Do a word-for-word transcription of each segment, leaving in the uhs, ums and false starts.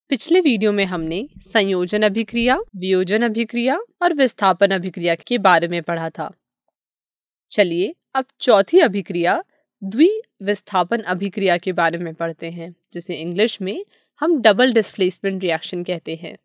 पिछले वीडियो में हमने संयोजन अभिक्रिया, वियोजन अभिक्रिया और विस्थापन अभिक्रिया के बारे में पढ़ा था। चलिए अब चौथी अभिक्रिया द्विविस्थापन अभिक्रिया के बारे में पढ़ते हैं, जिसे इंग्लिश में हम डबल डिस्प्लेसमेंट रिएक्शन कहते हैं।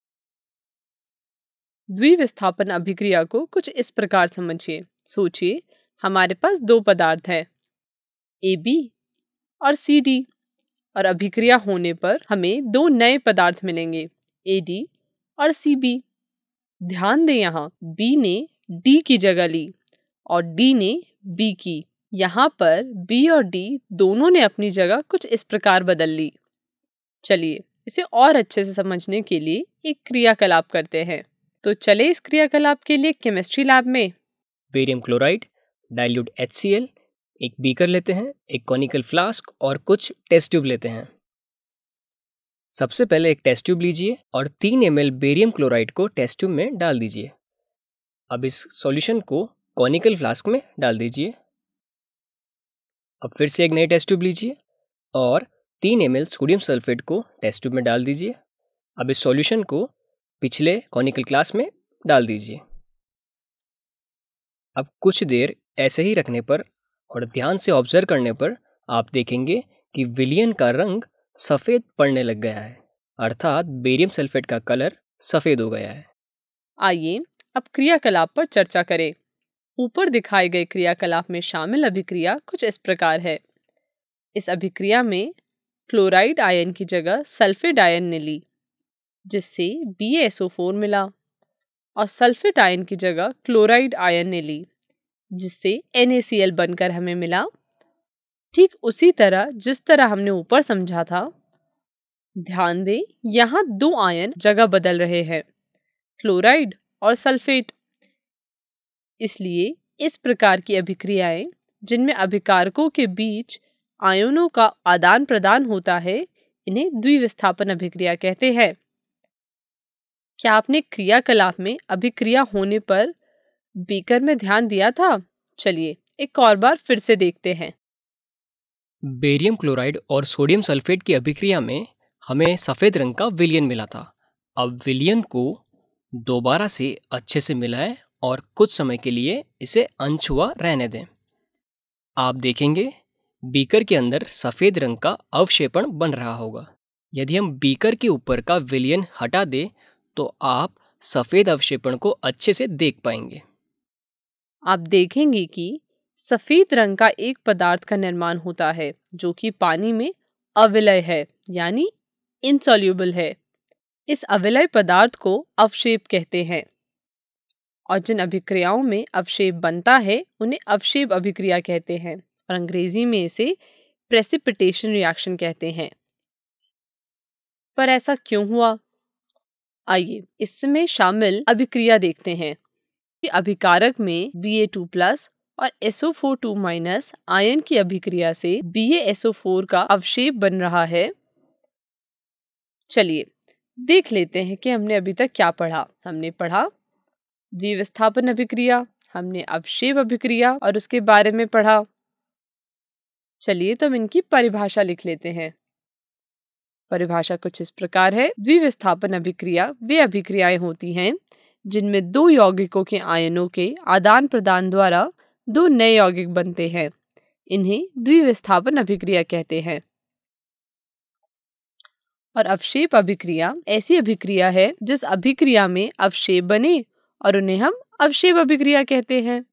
द्विविस्थापन अभिक्रिया को कुछ इस प्रकार समझिए। सोचिए, हमारे पास दो पदार्थ हैं, ए बी और सी डी, और अभिक्रिया होने पर हमें दो नए पदार्थ मिलेंगे, ए डी और सी बी। ध्यान दें, यहाँ B ने D की जगह ली और D ने B की। यहाँ पर B और D दोनों ने अपनी जगह कुछ इस प्रकार बदल ली। चलिए इसे और अच्छे से समझने के लिए एक क्रियाकलाप करते हैं। तो चले इस क्रियाकलाप के लिए केमिस्ट्री लैब में barium chloride, dilute H C L, एक बीकर लेते हैं, एक कॉनिकल फ्लास्क और कुछ टेस्ट ट्यूब लेते हैं। सबसे पहले एक टेस्ट ट्यूब लीजिए और तीन एम एल बेरियम क्लोराइड को टेस्ट ट्यूब में डाल दीजिए। अब इस सॉल्यूशन को कॉनिकल फ्लास्क में डाल दीजिए। अब फिर से एक नई टेस्ट ट्यूब लीजिए और तीन एम एल सोडियम सल्फेट को टेस्ट ट्यूब में डाल दीजिए। अब इस सॉल्यूशन को पिछले कॉनिकल ग्लास में डाल दीजिए। अब कुछ देर ऐसे ही रखने पर और ध्यान से ऑब्जर्व करने पर आप देखेंगे कि विलयन का रंग सफ़ेद पड़ने लग गया है, अर्थात बेरियम सल्फेट का कलर सफ़ेद हो गया है। आइए अब क्रियाकलाप पर चर्चा करें। ऊपर दिखाए गए क्रियाकलाप में शामिल अभिक्रिया कुछ इस प्रकार है। इस अभिक्रिया में क्लोराइड आयन की जगह सल्फेट आयन ने ली, जिससे B A S O four मिला, और सल्फेट आयन की जगह क्लोराइड आयन ने ली, जिससे एन ए सी एल बनकर हमें मिला। ठीक उसी तरह जिस तरह हमने ऊपर समझा था। ध्यान दें, यहाँ दो आयन जगह बदल रहे हैं, क्लोराइड और सल्फेट। इसलिए इस प्रकार की अभिक्रियाएं जिनमें अभिकारकों के बीच आयनों का आदान प्रदान होता है, इन्हें द्विविस्थापन अभिक्रिया कहते हैं। क्या आपने क्रियाकलाप में अभिक्रिया होने पर बीकर में ध्यान दिया था? चलिए एक और बार फिर से देखते हैं। बेरियम क्लोराइड और सोडियम सल्फेट की अभिक्रिया में हमें सफ़ेद रंग का विलयन मिला था। अब विलयन को दोबारा से अच्छे से मिलाएं और कुछ समय के लिए इसे अनछुआ रहने दें। आप देखेंगे बीकर के अंदर सफ़ेद रंग का अवक्षेपण बन रहा होगा। यदि हम बीकर के ऊपर का विलयन हटा दें तो आप सफ़ेद अवक्षेपण को अच्छे से देख पाएंगे। आप देखेंगे कि सफ़ेद रंग का एक पदार्थ का निर्माण होता है जो कि पानी में अविलय है, यानी इनसॉल्यूबल है। इस अविलय पदार्थ को अवक्षेप कहते हैं, और जिन अभिक्रियाओं में अवक्षेप बनता है उन्हें अवक्षेप अभिक्रिया कहते हैं, और अंग्रेजी में इसे प्रेसिपिटेशन रिएक्शन कहते हैं। पर ऐसा क्यों हुआ? आइए इसमें शामिल अभिक्रिया देखते हैं। अभिकारक में बी ए टू प्लस और S O four two minus ion की अभिक्रिया से B A S O four का अवक्षेप बन रहा है। चलिए देख लेते हैं कि हमने अभी तक क्या पढ़ा। हमने पढ़ा द्विविस्थापन अभिक्रिया, हमने अवक्षेप अभिक्रिया और उसके बारे में पढ़ा। चलिए तब इनकी परिभाषा लिख लेते हैं। परिभाषा कुछ इस प्रकार है। द्विविस्थापन अभिक्रिया वे अभिक्रियाएं होती हैं जिनमें दो यौगिकों के आयनों के आदान प्रदान द्वारा दो नए यौगिक बनते हैं। इन्हें द्विविस्थापन अभिक्रिया कहते हैं। और अवक्षेप अभिक्रिया ऐसी अभिक्रिया है जिस अभिक्रिया में अवक्षेप बने और उन्हें हम अवक्षेप अभिक्रिया कहते हैं।